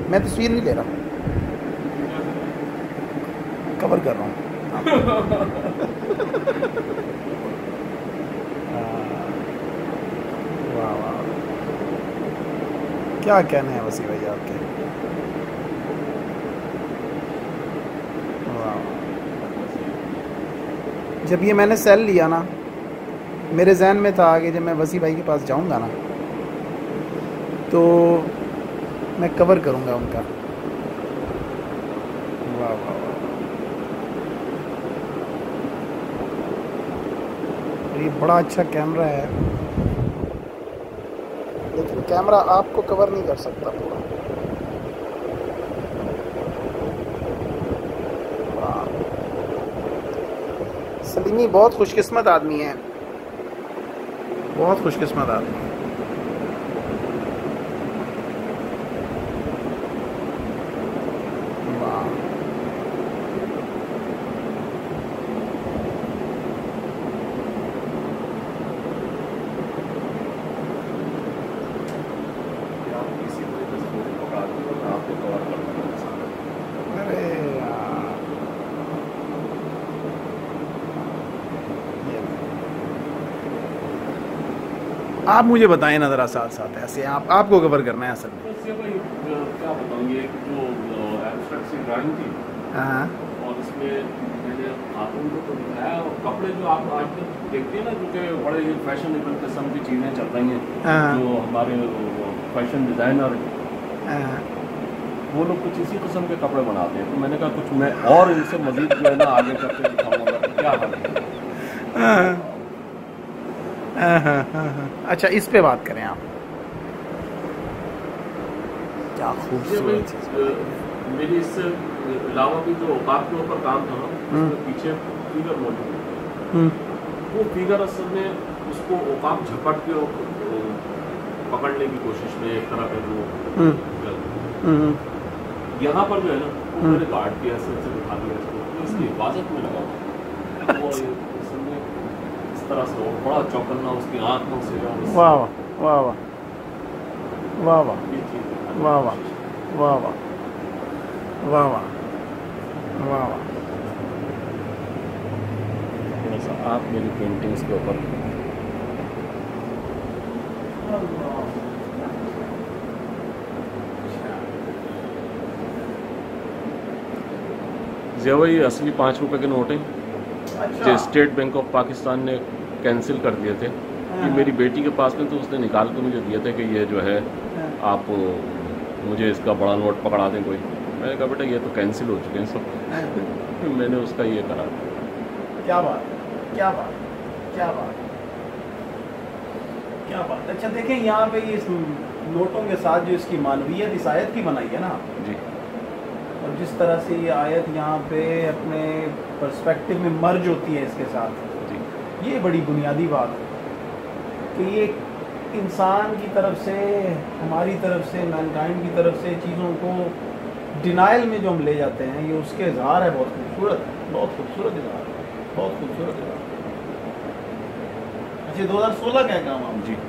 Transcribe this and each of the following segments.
میں تصویر نہیں لے رہا، کور کر رہا ہوں. واہ واہ، کیا کہنے ہیں وسیع بھائی آپ کے. جب یہ میں نے سیل لیا نا، میرے ذہن میں تھا کہ جب میں وسیع بھائی کے پاس جاؤں گا نا تو میں کور کروں گا ان کا. واہ واہ واہ، یہ بڑا اچھا کیمرہ ہے، لیکن کیمرہ آپ کو کور نہیں کر سکتا پورا. سلیمی بہت خوش قسمت آدمی ہے، بہت خوش قسمت آدمی ہے. آپ مجھے بتائیں نا ذرا ساتھ ساتھ، ایسے آپ کو کور کرنا ہے اصل میں. کیا بتاؤں، یہ جو ایبسٹریکٹ سی ڈرائنگ تھی ہاں، اور اس میں میں نے خاتون کو تو دکھایا، اور کپڑے جو آپ آج کل دیکھتے ہیں نا، جو کہ بڑے فیشنیبل قسم کی چیزیں چل رہی ہیں، جو ہمارے فیشن ڈیزائنر وہ لوگ کچھ اسی قسم کے کپڑے بناتے ہیں. تو میں نے کہا کچھ میں اور ان سے مزید جو ہے نا آگے کر کے دکھاؤں گا کہ کیا حال ہے. اچھا اس پہ بات کریں آپ. کیا خوبصورت چیز. میری اس سے علاوہ بھی جو اوقات کے اوپر کام تھا نا، اس میں پیچھے فیگر موجود ہے. وہ فیگر اصل میں اس کو اوقات جھپٹ کے پکڑنے کی کوشش میں ایک طرح کا وہ یہاں پر جو ہے نا وہ میں نے کاٹ کے ایسے دکھا دیا اس کو، اس کی حفاظت میں لگا وہ اس طرح سے اور بڑا چوکنا اس کی آنکھوں سے. واہ واہ واہ واہ واہ واہ واہ واہ واہ واہ واہ واہ واہ. آپ میری پینٹنگس کے اوپر یہ اصلی 5 روپے کے نوٹ ہیں جو اسٹیٹ بینک آف پاکستان نے کینسل کر دیے تھے. کہ میری بیٹی کے پاس میں تو اس نے نکال کے مجھے دیے تھے کہ یہ جو ہے آپ مجھے اس کا بڑا نوٹ پکڑا دیں کوئی. میں نے کہا بیٹا یہ تو کینسل ہو چکے ہیں سب. میں نے اس کا یہ کرا. کیا بات، کیا بات، کیا بات، کیا بات. اچھا دیکھیں یہاں پہ اس نوٹوں کے ساتھ جو اس کی معنویت اس آیت کی بنائی ہے نا جی، اور جس طرح سے یہ آیت یہاں پہ اپنے پرسپیکٹو میں مرج ہوتی ہے اس کے ساتھ جی، یہ بڑی بنیادی بات ہے کہ یہ انسان کی طرف سے، ہماری طرف سے، مینکائنڈ کی طرف سے چیزوں کو ڈینائل میں جو ہم لے جاتے ہیں، یہ اس کے اظہار ہے. بہت خوبصورت، بہت خوبصورت اظہار ہے، بہت خوبصورت اظہار. اچھا 2016 کا ہے کام آپ جی.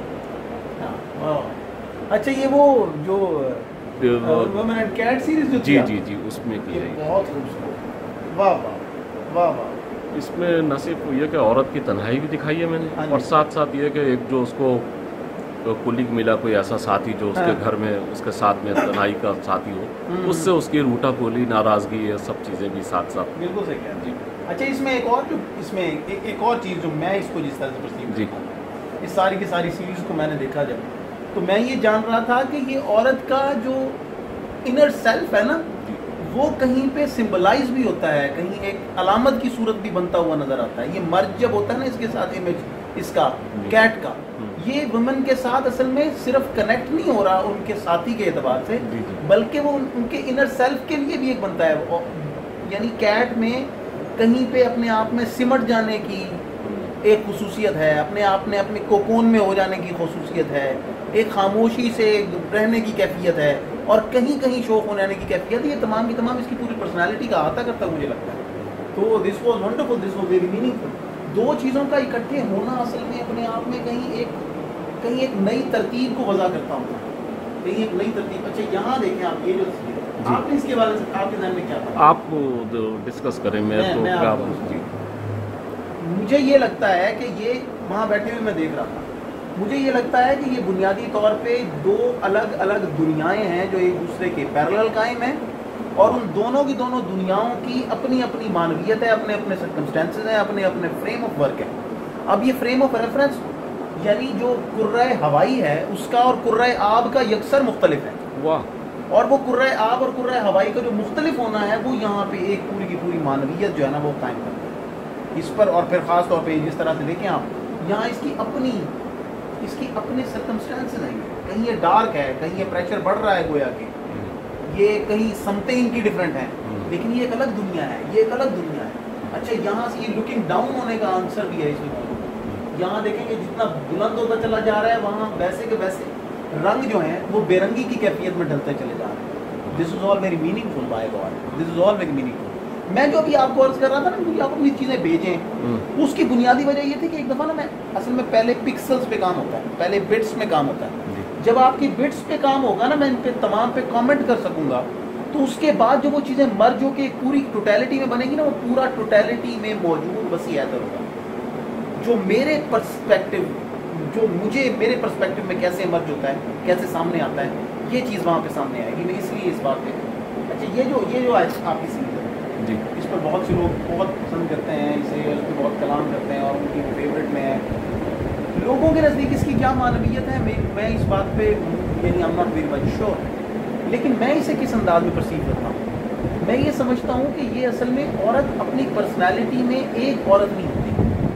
اچھا یہ وہ جو وومن اینڈ کیٹ سیریز جو جی جی جی اس میں کی ہے. بہت خوبصورت. واہ واہ واہ واہ. اس میں نہ صرف یہ کہ عورت کی تنہائی بھی دکھائی ہے میں نے، اور ساتھ ساتھ یہ کہ ایک جو اس کو کلیگ ملا، کوئی ایسا ساتھی جو اس کے گھر میں اس کے ساتھ میں تنہائی کا ساتھی ہو، اس سے اس کی روٹا پولی، ناراضگی، یہ سب چیزیں بھی ساتھ ساتھ. بالکل صحیح کہہ رہے ہیں. اچھا اس میں ایک اور چیز جو میں اس کو جس طرح سے پرسیو کرتا ہوں، اس ساری کی ساری سیریز کو میں نے دیکھا جب، تو میں یہ جان رہا تھا کہ یہ عورت کا جو انر سیلف ہے نا، وہ کہیں پہ سمبلائز بھی ہوتا ہے، کہیں ایک علامت کی صورت بھی بنتا ہوا نظر آتا ہے. یہ مرج جب ہوتا ہے نا اس کے ساتھ امیج اس کا کیٹ کا، یہ وومن کے ساتھ اصل میں صرف کنیکٹ نہیں ہو رہا ان کے ساتھی کے اعتبار سے، بلکہ وہ ان کے انر سیلف کے لیے بھی ایک بنتا ہے. یعنی کیٹ میں کہیں پہ اپنے آپ میں سمٹ جانے کی ایک خصوصیت ہے، اپنے آپ میں اپنے کوکون میں ہو جانے کی خصوصیت ہے، ایک خاموشی سے رہنے کی کیفیت ہے، اور کہیں کہیں شوق ہونے کی کیفیت. یہ تمام کی تمام اس کی پوری پرسنالٹی کا احاطہ کرتا مجھے لگتا ہے. تو this was wonderful, this was very meaningful. دو چیزوں کا اکٹھے ہونا اصل میں اپنے آپ میں کہیں ایک نئی ترتیب کو وضع کرتا ہوں. कहीं एक नई तरतीब। अच्छा यहाँ देखें आप, ये जो तस्वीर है, आपने इसके बारे में आपके ध्यान में क्या था? आप डिस्कस करें, मैं तो क्या जी। मुझे ये लगता है कि ये वहाँ बैठे हुए मैं देख रहा था, मुझे ये लगता है कि ये बुनियादी तौर पे दो अलग अलग दुनियाएं हैं जो एक दूसरे के पैरेलल कायम हैं, और उन दोनों की दोनों दुनियाओं की अपनी अपनी मानवीयत है, अपने अपने सर्कमस्टेंसेस हैं, अपने अपने फ्रेम ऑफ वर्क है। अब ये फ्रेम ऑफ रेफरेंस यानी जो कुर्रा हवाई है उसका और कुर्रा आब का यकसर मुख्तलिफ है। वाह। और वो कुर्रा आब और कुर्रा हवाई का जो मुख्तलिफ होना है वो यहाँ पे एक पूरी की पूरी मानवीयत जो है ना वो कायम करता है इस पर। और फिर ख़ास तौर पे जिस तरह से देखें आप, यहाँ इसकी अपने सर्कमस्टेंसेस हैं, कहीं ये डार्क है, कहीं ये प्रेशर बढ़ रहा है गोया के, ये कहीं समतें इनकी डिफरेंट हैं, लेकिन ये एक अलग दुनिया है, ये एक अलग दुनिया है। अच्छा यहाँ से ये लुकिंग डाउन होने का आंसर भी है इसमें। यहाँ देखेंगे जितना बुलंद होता चला जा रहा है वहाँ वैसे के वैसे रंग जो हैं वो बेरंगी की कैफियत में ढलते चले जा रहे हैं। This is all very meaningful by God, this is all very meaningful. मैं जो अभी आपको अर्ज कर रहा था ना, मुझे आप अपनी चीज़ें भेजें, उसकी बुनियादी वजह ये थी कि एक दफ़ा ना मैं असल में पहले पिक्सल्स पे काम होता है, पहले बिट्स में काम होता है। जब आपकी बिट्स पे काम होगा ना, मैं इन पे तमाम पे कमेंट कर सकूँगा, तो उसके बाद जो वो चीज़ें मर्ज होकर एक पूरी टोटलिटी में बनेगी ना, वो पूरा टोटलिटी में मौजूद वसी ऐतर होगा जो मेरे पर्सपेक्टिव, जो मुझे मेरे पर्सपेक्टिव में कैसे मर्ज होता है, कैसे सामने आता है, ये चीज़ वहाँ पे सामने आएगी। मैं इसलिए इस बात पे अच्छा ये जो आज आपकी सीरीज है जी, इस पर बहुत से लोग बहुत पसंद करते हैं इसे, इस पर बहुत कलाम करते हैं और उनकी फेवरेट में है। लोगों के नज़दीक इसकी क्या मानवीयत है, मैं इस बात पे यानी I am not very much sure, लेकिन मैं इसे किस अंदाज में परसीव करता हूँ। मैं ये समझता हूँ कि ये असल में औरत अपनी पर्सनैलिटी में एक औरत नहीं होती,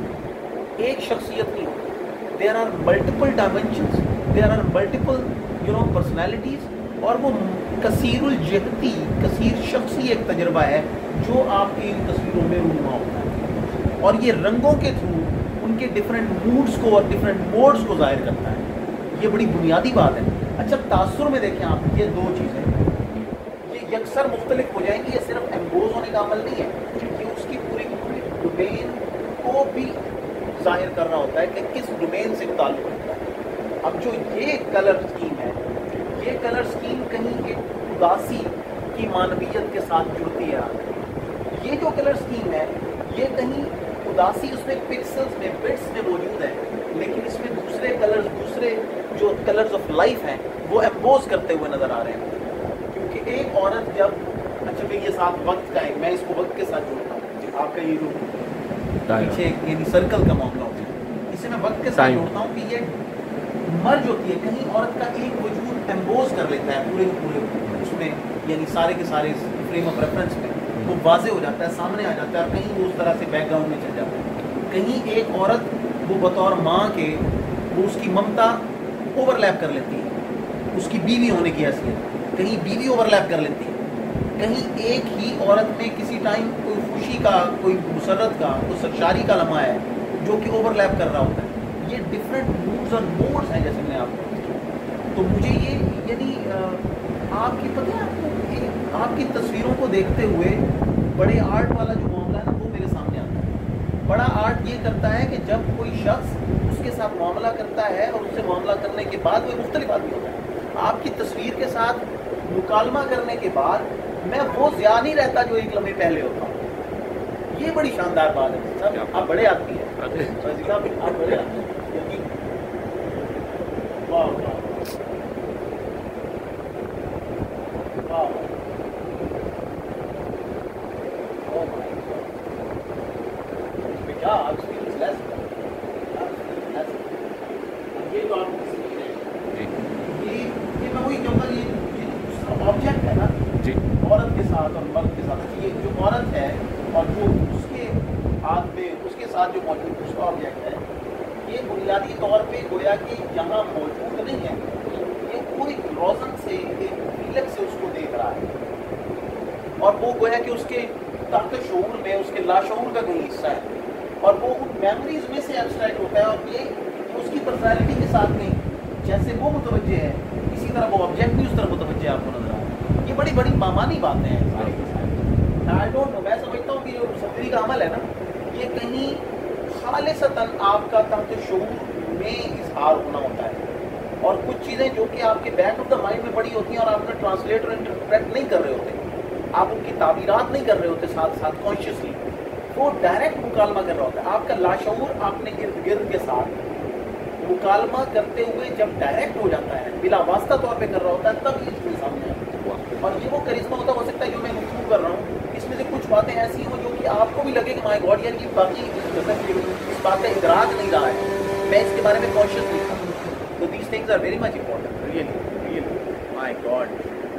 एक शख्सियत नहीं होती। There are multiple dimensions, there are multiple personalities, और वो कसीरुल जहती, कसीर शख्सी एक तजर्बा है जो आपकी इन तस्वीरों में रूनुमा होता है, और ये रंगों के थ्रू उनके डिफरेंट मूड्स को और डिफरेंट मोड्स को जाहिर करता है। ये बड़ी बुनियादी बात है। अच्छा तासुर में देखें आप, ये दो चीज़ें ये यकसर मुख्तलिफ हो जाएंगी, ये सिर्फ एम्बोज होने का अमल नहीं है, ये उसकी पूरी डोमेन को भी जाहिर कर रहा होता है कि किस डोमेन से ताल्लुक रखता है। अब जो ये कलर स्कीम है, ये कलर स्कीम कहीं एक उदासी की मानवीयत के साथ जुड़ती है। ये जो कलर स्कीम है ये कहीं उदासी उसमें पिक्सल्स में, बिट्स में मौजूद है, लेकिन इसमें दूसरे कलर्स, दूसरे जो कलर्स ऑफ लाइफ हैं वो एम्पोज करते हुए नजर आ रहे हैं। क्योंकि एक औरत जब, अच्छा फिर ये साथ वक्त का है, मैं इसको वक्त के साथ जोड़ता हूँ, आपका ये जो पीछे यानी सर्कल का मामला होता है, इसे मैं वक्त के साथ जोड़ता हूँ कि ये मर्ज होती है, कहीं औरत का एक वजूद एम्पोज कर लेता है पूरे उसमें, यानी सारे के सारे फ्रेम ऑफ रेफरेंस में वो वाजे हो जाता है, सामने आ जाता है, और कहीं वो उस तरह से बैकग्राउंड में चल जाता है। कहीं एक औरत वो बतौर माँ के वो उसकी ममता ओवरलैप कर लेती है, उसकी बीवी होने की हैसियत, कहीं बीवी ओवरलैप कर लेती है, कहीं एक ही औरत में किसी टाइम कोई खुशी का, कोई मुसरत का, कोई सरशारी का लम्हा है जो कि ओवरलैप कर रहा होता है। ये डिफरेंट मूड्स और मोड्स हैं जैसे मैंने आपको, तो मुझे ये यानी आपकी पता है आपको, आपकी तस्वीरों को देखते हुए बड़े आर्ट वाला जो मामला है ना वो मेरे सामने आता है। बड़ा आर्ट ये करता है कि जब कोई शख्स उसके साथ मामला करता है और उससे मामला करने के बाद वो मुख्तलिफ आदमी होता है, आपकी तस्वीर के साथ मुकालमा करने के बाद मैं वो ज़िया नहीं रहता जो एक लम्हे पहले होता हूँ। ये बड़ी शानदार बात है साहब, आप बड़े आदमी हैं, आप बड़े आदमी हैं। वाह वाह ये तो आप ये मैं वही कहूँगा, ये ऑब्जेक्ट है ना जी, औरत के साथ और मर्द के साथ, ये जो औरत है और जो उसके हाथ में उसके साथ जो मौजूद उसका ऑब्जेक्ट है, ये बुनियादी तौर पे गोया कि यहाँ मौजूद नहीं है, ये पूरी रोशन से एक फीलक से उसको देख रहा है, और वो गोया कि उसके तहत शऊर में, उसके लाशऊर का कहीं हिस्सा है, और वो उन मेमोरीज में से एब्स्ट्रैक्ट होता है, और ये उसकी पर्सनैलिटी के साथ नहीं, जैसे वो मुतवज्जे है इसी तरह वो ऑब्जेक्ट भी उस तरह मुतवज्जे आपको नजर आ रहा है। ये बड़ी बड़ी मामानी बातें हैं सारी के सारी। आई डोंट नो, मैं समझता हूँ कि जो सफरी का अमल है ना, ये कहीं खालिसतन आपका तहत शऊर में इजहार होना होता है, اور کچھ چیزیں جو کہ آپ کے بیک آف دا مائنڈ میں پڑی ہوتی ہیں اور آپ کا ٹرانسلیٹر انٹرپریٹ نہیں کر رہے ہوتے، آپ ان کی تعبیرات نہیں کر رہے ہوتے ساتھ ساتھ کانشیسلی، وہ ڈائریکٹ مکالمہ کر رہا ہوتا ہے آپ کا لاشعور اپنے ارد گرد کے ساتھ مکالمہ کرتے ہوئے جب ڈائریکٹ ہو جاتا ہے، بلا واسطہ طور پہ کر رہا ہوتا ہے، تب یہ چیز سامنے آتی ہے۔ اور یہ وہ کرشمہ ہوتا ہو سکتا ہے جو میں گفتگو کر رہا ہوں، اس میں سے کچھ باتیں ایسی ہوں جو کہ آپ کو بھی لگے کہ مائی گاڈ یار یہ باقی اس بات کا ادراک نہیں رہا ہے، میں اس کے بارے میں کانشیس نہیں تھا۔ تو these things are very much important, really my God.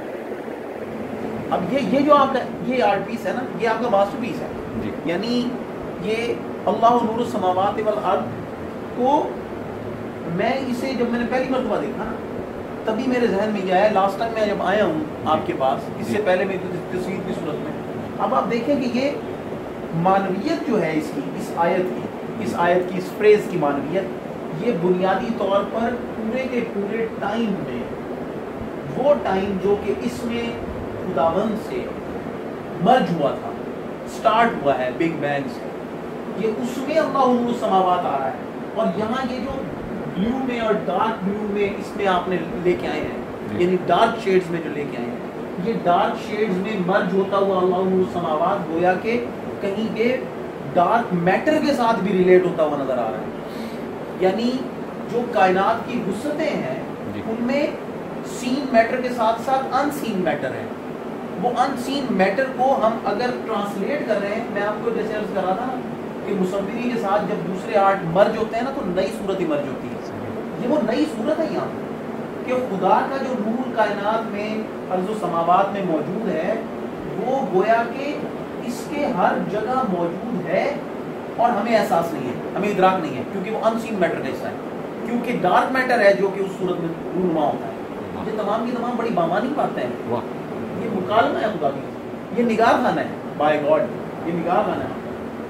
اب یہ جو آپ کا یہ آرٹ پیس ہے نا، یہ آپ کا ماسٹر پیس ہے، یعنی یہ اللہ نور السماوات والارض کو میں اسے جب میں نے پہلی مرتبہ دیکھا نا تبھی میرے ذہن میں یہ آیا، لاسٹ ٹائم میں جب آیا ہوں آپ کے پاس، اس سے پہلے میری تصویر کی صورت میں، اب آپ دیکھیں کہ یہ معنویت جو ہے اس کی، اس آیت کی اس فریز کی معنویت، یہ بنیادی طور پر پورے کے پورے ٹائم میں، وہ ٹائم جو کہ اس میں خداوند سے مرج ہوا تھا، سٹارٹ ہوا ہے بگ بینگ سے، یہ اس میں اللہ نور السماوات آ رہا ہے، اور یہاں یہ جو بلیو میں اور ڈارک بلیو میں اس میں آپ نے لے کے آئے ہیں، یعنی ڈارک شیڈز میں جو لے کے آئے ہیں، یہ ڈارک شیڈز میں مرج ہوتا ہوا اللہ نور السماوات گویا کہ کہیں یہ ڈارک میٹر کے ساتھ بھی ریلیٹ ہوتا ہوا نظر آ رہا ہے، یعنی جو کائنات کی وسعتیں ہیں ان میں سین میٹر کے ساتھ ساتھ ان سین میٹر ہے، وہ ان سین میٹر کو ہم اگر ٹرانسلیٹ کر رہے ہیں، میں آپ کو جیسے عرض کر رہا تھا نا کہ مصوری کے ساتھ جب دوسرے آرٹ مرج ہوتے ہیں نا تو نئی صورت ایمرج ہوتی ہے، یہ وہ نئی صورت ہے یہاں کہ خدا کا جو نور کائنات میں ارض و سماوات میں موجود ہے وہ گویا کہ اس کے ہر جگہ موجود ہے اور ہمیں احساس نہیں ہے، ہمیں ادراک نہیں ہے، کیونکہ وہ ان سین میٹر کا حصہ ہے، کیونکہ ڈارک میٹر ہے جو کہ اس صورت میں رونما ہوتا ہے۔ یہ تمام کی تمام بڑی بامانی باتیں ہیں، یہ مکالمہ ہے خدا کی، یہ نگاہ خانہ ہے، بائی گاڈ یہ نگاہ خانہ ہے۔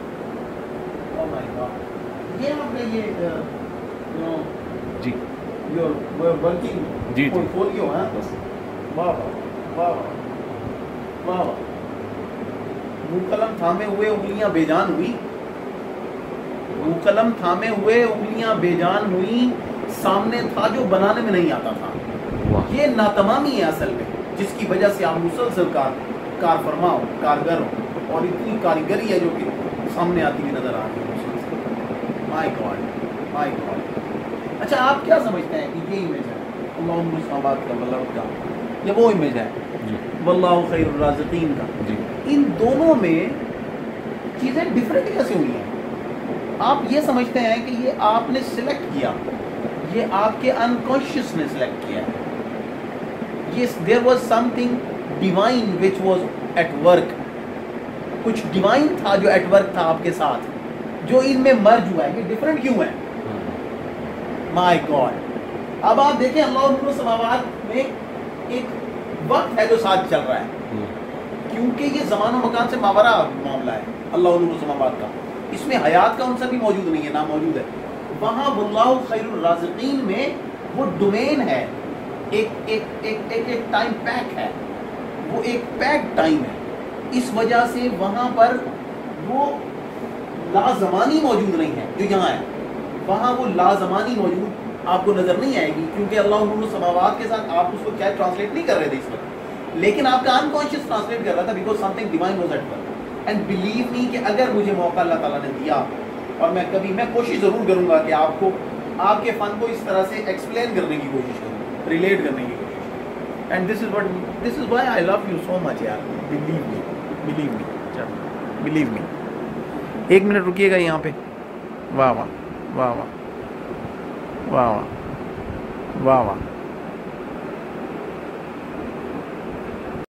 یہ آپ نے یہ جی your working portfolio ہے، واہ واہ واہ واہ، منہ قلم تھامے ہوئے انگلیاں بے جان ہوئی، منہ قلم تھامے ہوئے انگلیاں بے جان ہوئی، سامنے تھا جو بنانے میں نہیں آتا تھا، یہ ناتمامی ہے اصل میں جس کی وجہ سے آپ مسلسل کار فرما ہو، کارگر ہو، اور اتنی کاریگری ہے جو کہ سامنے آتی ہوئی نظر آ رہی ہے۔ My God my God. اچھا آپ کیا سمجھتے ہیں کہ یہ امیج ہے اللہ السماوات کا، والارض کا، یہ وہ امیج ہے واللہ خیر الرازقین کا، ان دونوں میں چیزیں ڈفرینٹ کیسے ہوئی ہیں؟ آپ یہ سمجھتے ہیں کہ یہ آپ نے سلیکٹ کیا، یہ آپ کے انکانشیس نے سلیکٹ کیا ہے، yes there was something divine which was at work، کچھ ڈیوائن تھا جو ایٹ ورک تھا آپ کے ساتھ، جو ان میں مرج ہوا ہے، یہ ڈفرینٹ کیوں ہے؟ My God. اب آپ دیکھیں اللہ نور السماوات میں ایک وقت ہے جو ساتھ چل رہا ہے، کیونکہ یہ زمان و مکان سے ماورا معاملہ ہے اللہ نور السماوات کا، اس میں حیات کا عنصر بھی موجود نہیں ہے، ناموجود ہے، وہاں واللہ خیر الرازقین میں وہ ڈومین ہے، ایک ٹائم پیک ہے، وہ ایک پیک ٹائم ہے، اس وجہ سے وہاں پر وہ لازمانی موجود نہیں ہے جو یہاں ہے، وہاں وہ لازمانی موجود آپ کو نظر نہیں آئے گی، کیونکہ اللہ نور السماوات کے ساتھ آپ اس کو کیا ٹرانسلیٹ نہیں کر رہے تھے اس وقت، لیکن آپ کا انکانشیس ٹرانسلیٹ کر رہا تھا، because something divine was at work, and believe me کہ اگر مجھے موقع اللہ تعالیٰ نے دیا، اور میں کوشش ضرور کروں گا کہ آپ کو آپ کے فن کو اس طرح سے ایکسپلین کرنے کی کوشش کروں، ریلیٹ کرنے کی کوشش، and this is why I love you so much یار، بلیو می۔ ایک منٹ رکیے گا یہاں پہ، واہ واہ واہ واہ واہ واہ واہ واہ،